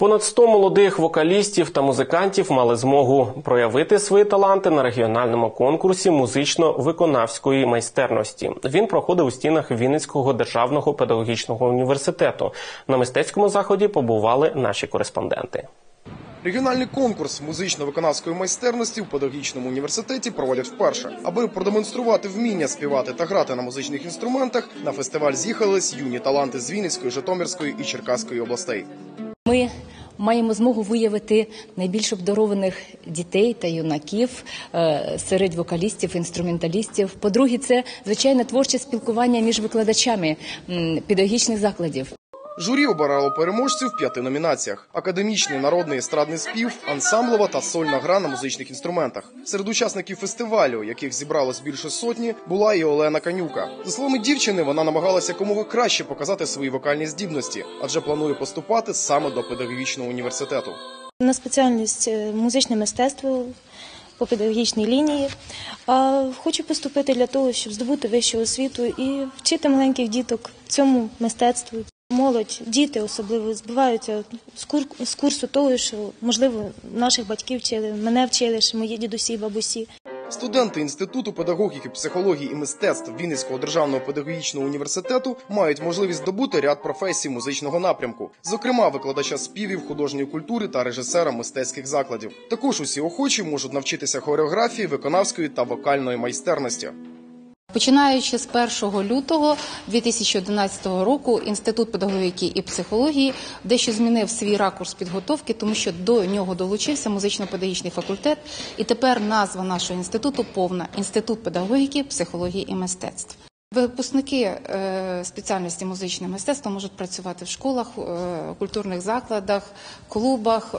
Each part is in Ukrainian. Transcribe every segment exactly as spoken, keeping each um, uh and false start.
Понад сто молодих вокалістів та музикантів мали змогу проявити свої таланти на регіональному конкурсі музично-виконавської майстерності. Він проходив у стінах Вінницького державного педагогічного університету. На мистецькому заході побували наші кореспонденти. Регіональний конкурс музично-виконавської майстерності у педагогічному університеті проводять вперше. Аби продемонструвати вміння співати та грати на музичних інструментах, на фестиваль з'їхались юні таланти з Вінницької, Житомирської і Черкаської областей. Ми маємо змогу виявити найбільш обдарованих дітей та юнаків серед вокалістів, інструменталістів. По-друге, це, звичайно, творче спілкування між викладачами педагогічних закладів. Журі обирало переможців в п'яти номінаціях: академічний, народний, естрадний спів, ансамблова та сольна гра на музичних інструментах. Серед учасників фестивалю, яких зібралось більше сотні, була і Олена Канюка. За словами дівчини, вона намагалася якомога краще показати свої вокальні здібності, адже планує поступати саме до педагогічного університету. На спеціальність музичне мистецтво по педагогічній лінії. Хочу поступити для того, щоб здобути вищу освіту і вчити маленьких діток цьому мистецтву. Молодь, діти особливо збиваються з курсу того, що, можливо, наших батьків вчили, мене вчили, що мої дідусі, бабусі. Студенти Інституту педагогіки, психології і мистецтв Вінницького державного педагогічного університету мають можливість здобути ряд професій музичного напрямку, зокрема викладача співів, художньої культури та режисера мистецьких закладів. Також усі охочі можуть навчитися хореографії, виконавської та вокальної майстерності. Починаючи з першого лютого дві тисячі одинадцятого року Інститут педагогіки і психології дещо змінив свій ракурс підготовки, тому що до нього долучився музично-педагогічний факультет, і тепер назва нашого інституту повна – Інститут педагогіки, психології і мистецтв. Випускники спеціальності музичне мистецтво можуть працювати в школах, культурних закладах, клубах,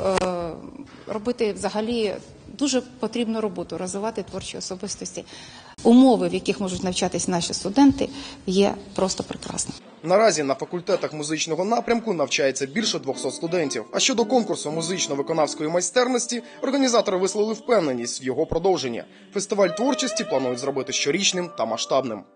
робити взагалі дуже потрібну роботу, розвивати творчі особистості. Умови, в яких можуть навчатись наші студенти, є просто прекрасними. Наразі на факультетах музичного напрямку навчається більше двохсот студентів. А щодо конкурсу музично-виконавської майстерності, організатори висловили впевненість в його продовженні. Фестиваль творчості планують зробити щорічним та масштабним.